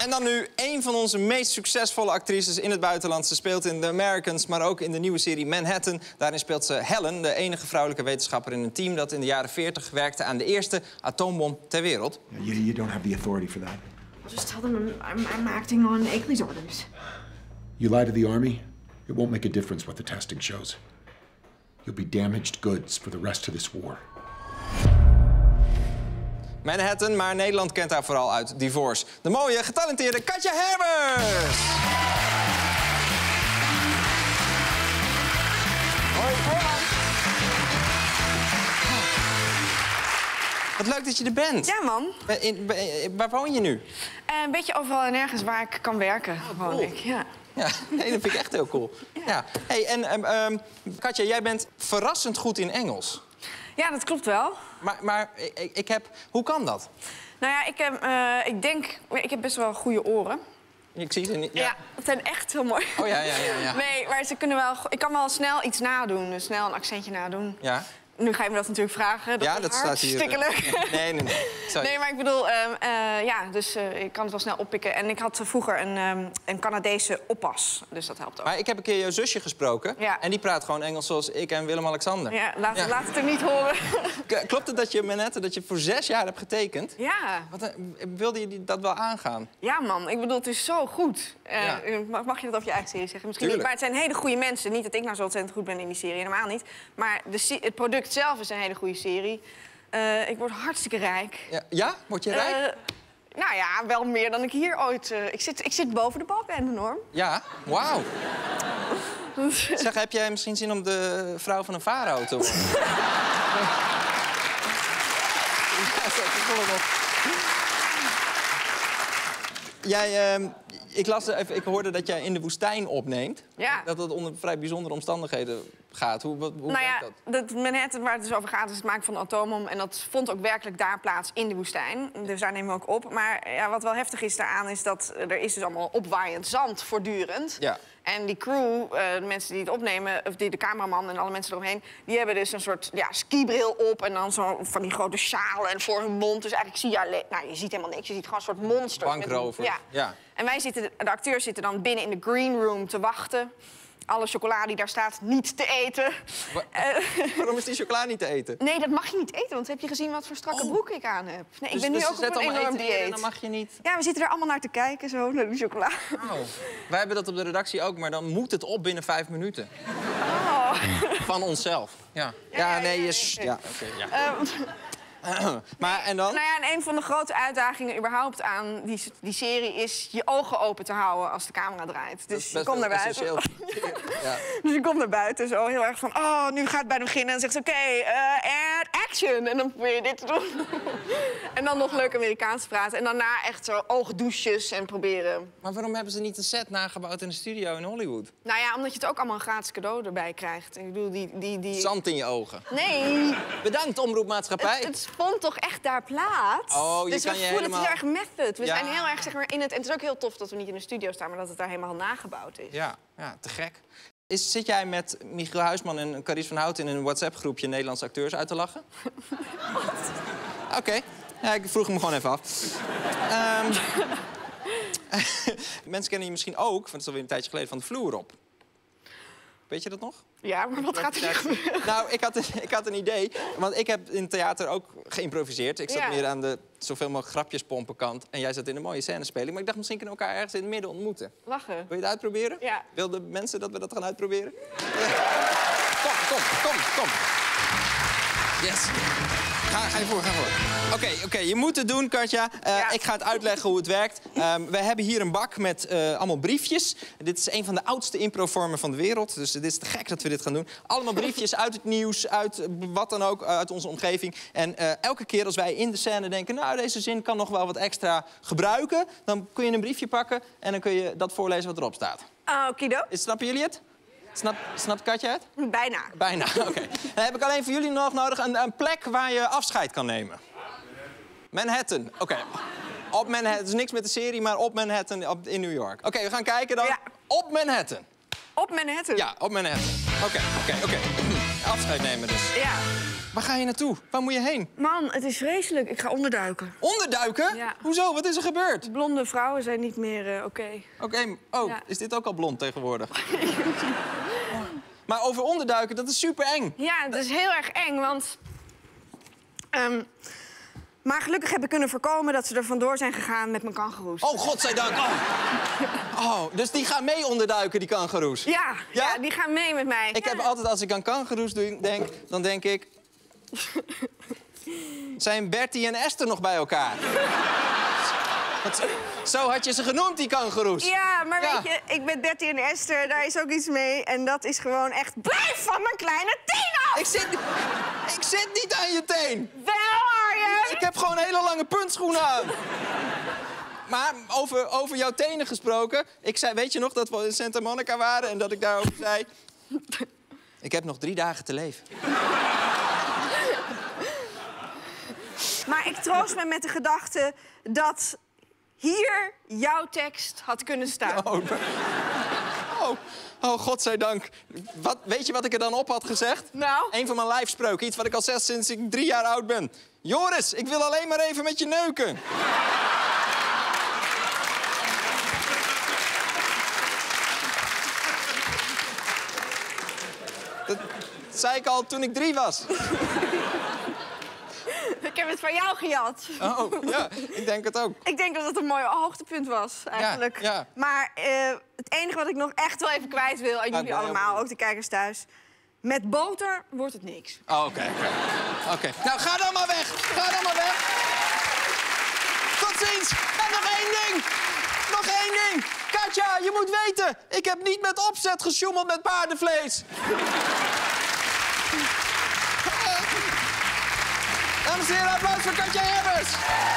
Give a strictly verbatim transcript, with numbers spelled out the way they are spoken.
En dan nu een van onze meest succesvolle actrices in het buitenland. Ze speelt in The Americans, maar ook in de nieuwe serie Manhattan. Daarin speelt ze Helen, de enige vrouwelijke wetenschapper in een team dat in de jaren veertig werkte aan de eerste atoombom ter wereld. You, you don't have the authority for that. Just tell them I'm, I'm, I'm acting on Akeley's orders. You lie to the army, it won't make a difference what the testing shows. You'll be damaged goods for the rest of this war. Manhattan, maar Nederland kent haar vooral uit Divorce. De mooie, getalenteerde Katja Herbers! Hoi, hoi. Wat leuk dat je er bent. Ja, man. In, in, waar woon je nu? Uh, een beetje overal en nergens waar ik kan werken, Oh, woon cool. ik. Ja. Ja, nee, dat vind ik echt heel cool. Ja. Ja. Hey, en um, um, Katja, jij bent verrassend goed in Engels. Ja, dat klopt wel. Maar, maar ik, ik heb... Hoe kan dat? Nou ja, ik, heb, uh, ik denk... Ik heb best wel goede oren. Ik zie ze niet. Ja, Ja, het zijn echt heel mooi. Oh ja, ja, ja, ja. Nee, maar ze kunnen wel... Ik kan wel snel iets nadoen, dus snel een accentje nadoen. Ja. Nu ga je me dat natuurlijk vragen. Dat Ja, is dat staat hier. hartstikke leuk. Nee, nee, nee. Sorry. Nee, maar ik bedoel, um, uh, ja, dus uh, ik kan het wel snel oppikken. En ik had vroeger een, um, een Canadese oppas, dus dat helpt ook. Maar ik heb een keer jouw zusje gesproken. Ja. En die praat gewoon Engels zoals ik en Willem-Alexander. Ja, laat, Ja. laat het er niet horen. K- Klopt het dat je Manhattan, dat je voor zes jaar hebt getekend? Ja. Wat, eh, wilde je die- dat wel aangaan? Ja, man. Ik bedoel, het is zo goed. Uh, Ja. mag, mag je dat over je eigen serie zeggen? Misschien Tuurlijk. niet, maar het zijn hele goede mensen. Niet dat ik nou zo ontzettend goed ben in die serie, helemaal niet. Maar de, se- het product zelf is een hele goede serie. Uh, ik word hartstikke rijk. Ja, ja? Word je rijk? Uh, nou ja, wel meer dan ik hier ooit... Uh, ik, zit, ik zit boven de balken enorm. Ja, wauw. Zeg, heb jij misschien zin om de vrouw van een farao te worden? Ja, dat is wel wat. Jij, uh, ik, las even, ik hoorde dat jij in de woestijn opneemt. Ja. Dat het onder vrij bijzondere omstandigheden gaat. Hoe, wat, hoe Nou ja, werkt dat? dat Manhattan, waar het dus over gaat, is het maken van een atoombom. En dat vond ook werkelijk daar plaats in de woestijn. Dus daar nemen we ook op. Maar ja, wat wel heftig is daaraan, is dat er is dus allemaal opwaaiend zand voortdurend. Ja. En die crew, uh, de mensen die het opnemen, of die, de cameraman en alle mensen eromheen, die hebben dus een soort ja, skibril op en dan zo van die grote sjalen en voor hun mond. Dus eigenlijk zie je alleen, nou, je ziet helemaal niks. Je ziet gewoon een soort monster. Bankrovers. Ja. Ja. En wij zitten, de acteurs zitten dan binnen in de green room te wachten. Alle chocolade die daar staat niet te eten. Wa- Uh, Waarom is die chocola niet te eten? Nee, dat mag je niet eten, want heb je gezien wat voor strakke Oh. broek ik aan heb? Nee, ik Dus- ben nu dus ook ze op zetten een allemaal enorm eten neer dieet. en dan mag je niet... Ja, we zitten er allemaal naar te kijken, zo, naar die chocola. Oh. Wij hebben dat op de redactie ook, maar dan moet het op binnen vijf minuten. Oh. Van onszelf. Ja, ja, ja, nee, ja, je... s- ja. Ja, oké, ja. Ehm, Maar, en dan? nou ja, en een van de grote uitdagingen überhaupt aan die, die serie is je ogen open te houden als de camera draait. Dat is Dus je best komt naar wel buiten. essentieel. Ja. Dus je komt naar buiten zo heel erg van, oh, nu gaat het bijna beginnen. En dan zegt ze, oké, okay, uh, and action. En dan probeer je dit te doen. En dan nog leuk Amerikaans praten. En daarna echt zo oogdouches en proberen. Maar waarom hebben ze niet een set nagebouwd in een studio in Hollywood? Nou ja, omdat je het ook allemaal een gratis cadeau erbij krijgt. Ik bedoel, die... die, die... Zand in je ogen. Nee, Bedankt, Omroepmaatschappij. het, het vond toch echt daar plaats? Oh, je dus kan we je voelen helemaal- het heel erg method. We Ja. zijn heel erg zeg maar, in het... En het is ook heel tof dat we niet in de studio staan, maar dat het daar helemaal nagebouwd is. Ja, ja, te gek. Is, zit jij met Michiel Huisman en Carice van Houten in een WhatsApp-groepje Nederlandse acteurs uit te lachen? Oké, okay. Ja, ik vroeg hem gewoon even af. Um, mensen kennen je misschien ook, want het is alweer een tijdje geleden, van de vloer op. Weet je dat nog? Ja, maar wat gaat er nu gebeuren? Nou, ik had, een, ik had een idee. Want ik heb in het theater ook geïmproviseerd. Ik zat Ja. meer aan de zoveel mogelijk grapjes pompen kant. En jij zat in een mooie scènespeling. Maar ik dacht, misschien kunnen we elkaar ergens in het midden ontmoeten. Lachen. Wil je het uitproberen? Ja. Wilden mensen dat we dat gaan uitproberen? Kom, kom, kom, kom. Yes. Ga, ga je voor, ga voor. Oké, okay, okay, je moet het doen, Katja. Uh, Ja. Ik ga het uitleggen hoe het werkt. Um, we hebben hier een bak met uh, allemaal briefjes. Dit is een van de oudste improvormen van de wereld. Dus het is te gek dat we dit gaan doen. Allemaal briefjes uit het nieuws, uit uh, wat dan ook, uit onze omgeving. En uh, elke keer als wij in de scène denken, nou, deze zin kan nog wel wat extra gebruiken, dan kun je een briefje pakken en dan kun je dat voorlezen wat erop staat. Ah, okido. Is, snappen jullie het? Snap, snapt Katja het? Bijna. Bijna, oké. Okay. Dan heb ik alleen voor jullie nog nodig een, een plek waar je afscheid kan nemen. Manhattan, oké. Okay. Op Manhattan, het is niks met de serie, maar op Manhattan op, in New York. Oké, okay, we gaan kijken dan. Ja. Op Manhattan. Op Manhattan? Ja, op Manhattan. Oké, okay, oké, okay, oké. Okay. Afscheid nemen dus. Ja. Waar ga je naartoe? Waar moet je heen? Man, het is vreselijk. Ik ga onderduiken. Onderduiken? Ja. Hoezo? Wat is er gebeurd? Blonde vrouwen zijn niet meer uh, oké. Okay. Oké, okay. Oh, Ja. is dit ook al blond tegenwoordig? Oh. Maar over onderduiken, dat is super eng. Ja, het is heel erg eng, want... Um, maar gelukkig heb ik kunnen voorkomen dat ze er vandoor zijn gegaan met mijn kangoeroes. Oh, godzijdank. Oh. Oh, dus die gaan mee onderduiken, die kangoeroes? Ja, ja? Ja? ja, die gaan mee met mij. Ik ja. heb altijd, als ik aan kangoeroes denk, dan denk ik... Zijn Bertie en Esther nog bij elkaar? Dat, zo had je ze genoemd, die kangoeroes. Ja, maar Ja. weet je, ik ben Bertie en Esther, daar is ook iets mee. En dat is gewoon echt, blijf van mijn kleine teen af! Ik zit, ik zit niet aan je teen. Wel, Arjen! Ik heb gewoon hele lange puntschoenen aan. Maar over, over jouw tenen gesproken... Ik zei, weet je nog dat we in Santa Monica waren en dat ik daarover zei... Ik heb nog drie dagen te leven. Maar ik troost me met de gedachte dat hier jouw tekst had kunnen staan. Oh, oh, oh godzijdank. Wat, weet je wat ik er dan op had gezegd? Nou? Een van mijn lijfspreuken, iets wat ik al zeg sinds ik drie jaar oud ben. Joris, ik wil alleen maar even met je neuken. Dat zei ik al toen ik drie was. Ik heb het van jou gejat. Oh, ja, ik denk het ook. Ik denk dat het een mooi hoogtepunt was, eigenlijk. Ja, ja. Maar uh, het enige wat ik nog echt wel even kwijt wil... aan jullie ben heel allemaal, benieuwd. ook de kijkers thuis... met boter wordt het niks. Oh, oké, okay, oké. Okay. Okay. Nou, ga dan maar weg. Ga dan maar weg. Tot ziens. En nog één ding. Nog één ding. Katja, je moet weten. Ik heb niet met opzet gesjoemeld met paardenvlees. Dames en heren, applaus voor Katja Herbers.